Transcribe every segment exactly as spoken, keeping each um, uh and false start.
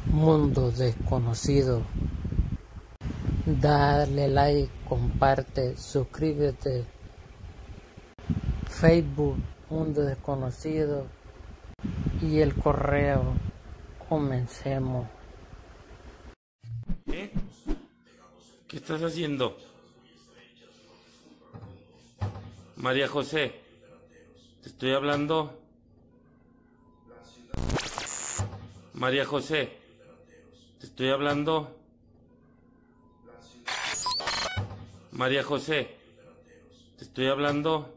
Mundo Desconocido. Dale like, comparte, suscríbete. Facebook, Mundo Desconocido. Y el correo. Comencemos. ¿Eh? ¿Qué estás haciendo? María José, te estoy hablando. María José, te estoy hablando. María José, te estoy hablando.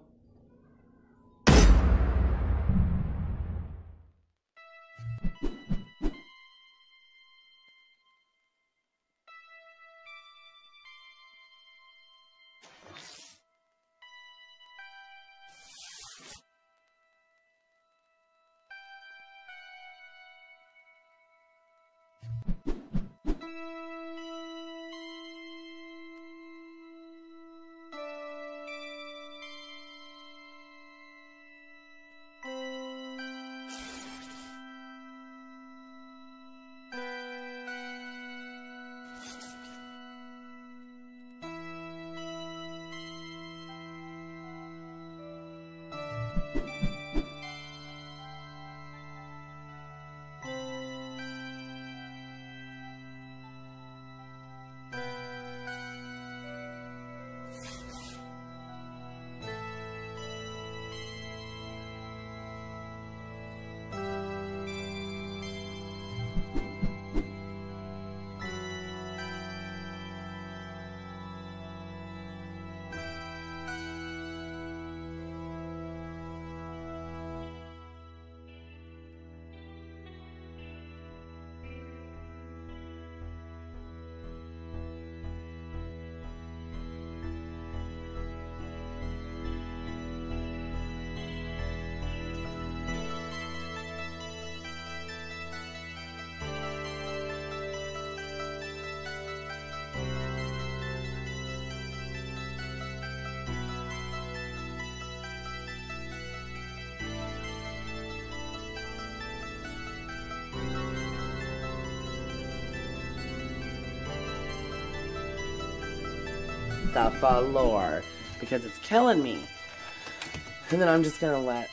The Falor, because it's killing me. And then I'm just gonna let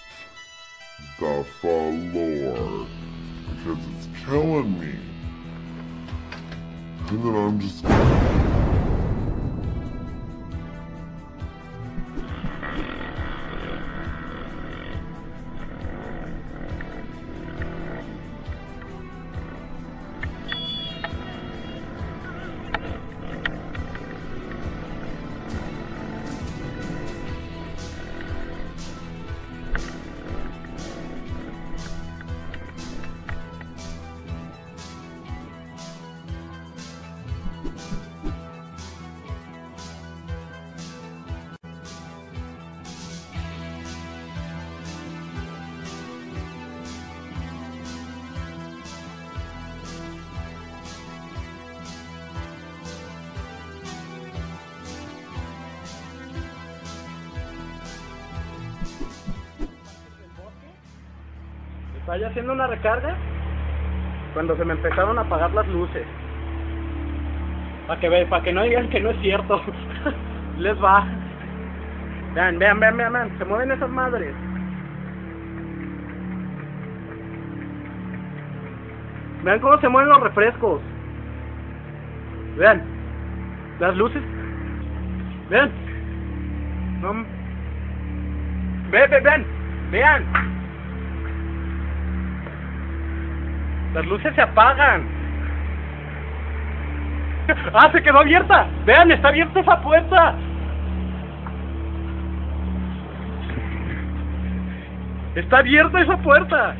The Falor, because it's killing me. And then I'm just Estaba yo haciendo una recarga cuando se me empezaron a apagar las luces. Para que vean, para que no digan que no es cierto. Les va. Vean, vean, vean, vean, vean. Se mueven esas madres. Vean cómo se mueven los refrescos. Vean. Las luces. Vean. No. Vean, vean, vean. Vean. Las luces se apagan. ¡Ah, se quedó abierta! ¡Vean, está abierta esa puerta! ¡Está abierta esa puerta!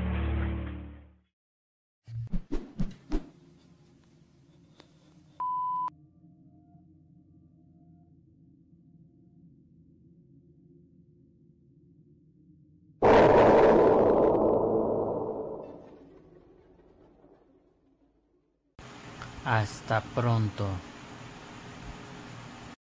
Hasta pronto.